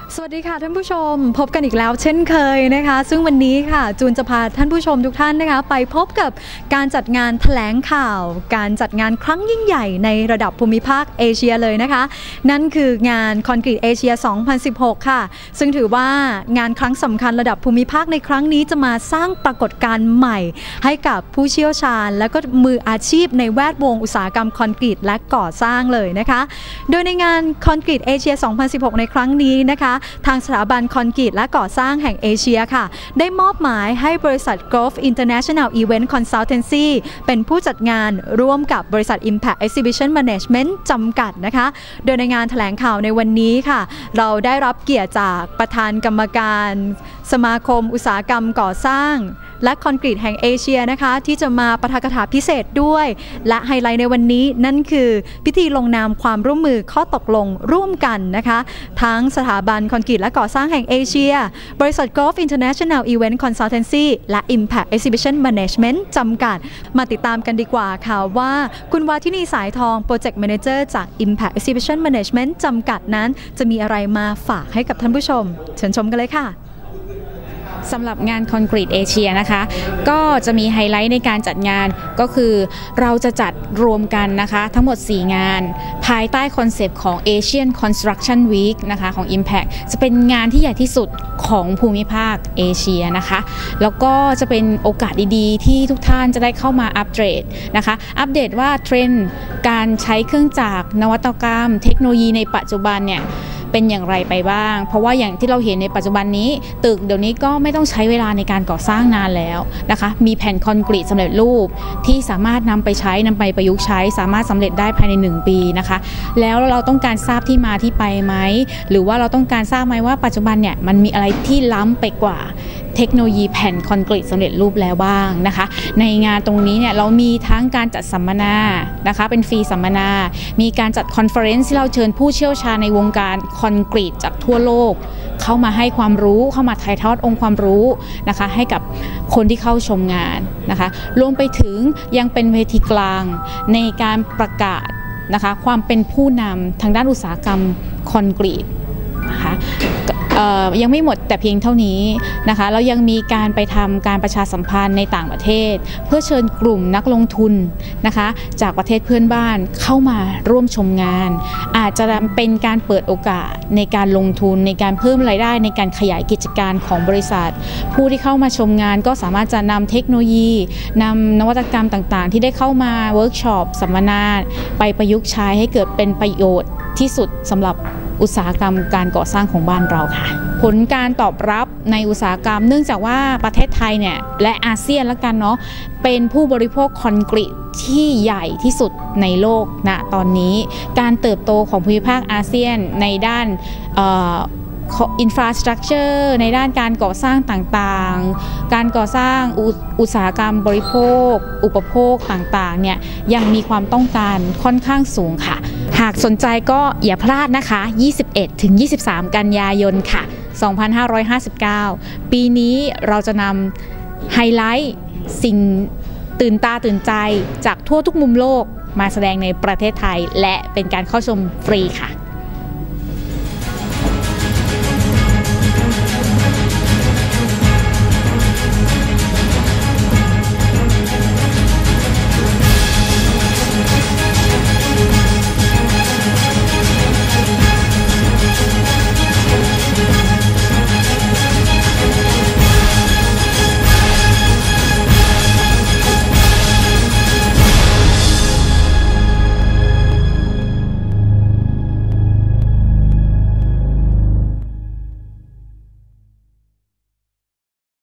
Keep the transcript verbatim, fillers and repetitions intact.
สวัสดีค่ะท่านผู้ชมพบกันอีกแล้วเช่นเคยนะคะซึ่งวันนี้ค่ะจูนจะพาท่านผู้ชมทุกท่านนะคะไปพบกับการจัดงานแถลงข่าวการจัดงานครั้งยิ่งใหญ่ในระดับภูมิภาคเอเชียเลยนะคะนั่นคืองานคอนกรีตเอเชียสองพันสิบหกค่ะซึ่งถือว่างานครั้งสำคัญระดับภูมิภาคในครั้งนี้จะมาสร้างปรากฏการณ์ใหม่ให้กับผู้เชี่ยวชาญและก็มืออาชีพในแวดวงอุตสาหกรรมคอนกรีตและก่อสร้างเลยนะคะโดยในงานคอนกรีตเอเชียสองพันสิบหกในครั้งนี้นะคะทางสถาบันคอนกรีตและก่อสร้างแห่งเอเชียค่ะได้มอบหมายให้บริษัท Growth International Event Consultancy เป็นผู้จัดงานร่วมกับบริษัท Impact Exhibition Management จำกัดนะคะโดยในงานแถลงข่าวในวันนี้ค่ะเราได้รับเกียรติจากประธานกรรมการสมาคมอุตสาหกรรมก่อสร้างและคอนกรีตแห่งเอเชียนะคะที่จะมาปาฐกถาพิเศษด้วยและไฮไลท์ในวันนี้นั่นคือพิธีลงนามความร่วมมือข้อตกลงร่วมกันนะคะทั้งสถาบันคอนกรีตและก่อสร้างแห่งเอเชียบริษัท Growth International Event Consultancy และ Impact Exhibition Management จำกัดมาติดตามกันดีกว่าค่ะว่าคุณวาทินีสายทอง Project Manager จาก Impact Exhibition Management จำกัดนั้นจะมีอะไรมาฝากให้กับท่านผู้ชมเชิญชมกันเลยค่ะสำหรับงานคอนกรีตเอเชียนะคะก็จะมีไฮไลท์ในการจัดงานก็คือเราจะจัดรวมกันนะคะทั้งหมดสี่งานภายใต้คอนเซปต์ของ Asian Construction Week นะคะของ Impact จะเป็นงานที่ใหญ่ที่สุดของภูมิภาคเอเชียนะคะแล้วก็จะเป็นโอกาสดีๆที่ทุกท่านจะได้เข้ามาอัปเดตนะคะอัปเดตว่าเทรนด์การใช้เครื่องจักรนวัตกรรมเทคโนโลยีในปัจจุบันเนี่ยเป็นอย่างไรไปบ้างเพราะว่าอย่างที่เราเห็นในปัจจุบันนี้ตึกเดี๋ยวนี้ก็ไม่ต้องใช้เวลาในการก่อสร้างนานแล้วนะคะมีแผ่นคอนกรีตสำเร็จรูปที่สามารถนำไปใช้นำไปประยุกต์ใช้สามารถสำเร็จได้ภายในหนึ่งปีนะคะแล้วเราต้องการทราบที่มาที่ไปไหมหรือว่าเราต้องการทราบไหมว่าปัจจุบันเนี่ยมันมีอะไรที่ล้ำไปกว่าเทคโนโลยีแผ่นคอนกรีตสำเร็จรูปแล้วบ้างนะคะในงานตรงนี้เนี่ยเรามีทั้งการจัดสัมมนานะคะเป็นฟรีสัมมนามีการจัดคอนเฟอเรนซ์ที่เราเชิญผู้เชี่ยวชาญในวงการคอนกรีตจากทั่วโลกเข้ามาให้ความรู้เข้ามาถ่ายทอดองค์ความรู้นะคะให้กับคนที่เข้าชมงานนะคะรวมไปถึงยังเป็นเวทีกลางในการประกาศนะคะความเป็นผู้นำทางด้านอุตสาหกรรมคอนกรีตนะคะยังไม่หมดแต่เพียงเท่านี้นะคะเรายังมีการไปทำการประชาสัมพันธ์ในต่างประเทศเพื่อเชิญกลุ่มนักลงทุนนะคะจากประเทศเพื่อนบ้านเข้ามาร่วมชมงานอาจจะเป็นการเปิดโอกาสในการลงทุนในการเพิ่มรายได้ในการขยายกิจการของบริษัทผู้ที่เข้ามาชมงานก็สามารถจะนำเทคโนโลยีนำนวัตกรรมต่างๆที่ได้เข้ามาเวิร์กช็อปสัมมนาไปประยุกต์ใช้ให้เกิดเป็นประโยชน์ที่สุดสำหรับอุตสาหกรรมการก่อสร้างของบ้านเราค่ะผลการตอบรับในอุตสาหกรรมเนื่องจากว่าประเทศไทยเนี่ยและอาเซียนละกันเนาะเป็นผู้บริโภคคอนกรีตที่ใหญ่ที่สุดในโลกณตอนนี้การเติบโตของภูมิภาคอาเซียนในด้านอินฟราสตรักเจอร์ในด้านการก่อสร้างต่างๆการก่อสร้างอุตสาหกรรมบริโภคอุปโภคต่างๆเนี่ยยังมีความต้องการค่อนข้างสูงค่ะหากสนใจก็อย่าพลาดนะคะ ยี่สิบเอ็ดถึงยี่สิบสาม กันยายนค่ะ สองพันห้าร้อยห้าสิบเก้า ปีนี้เราจะนำไฮไลท์สิ่งตื่นตาตื่นใจจากทั่วทุกมุมโลกมาแสดงในประเทศไทยและเป็นการเข้าชมฟรีค่ะ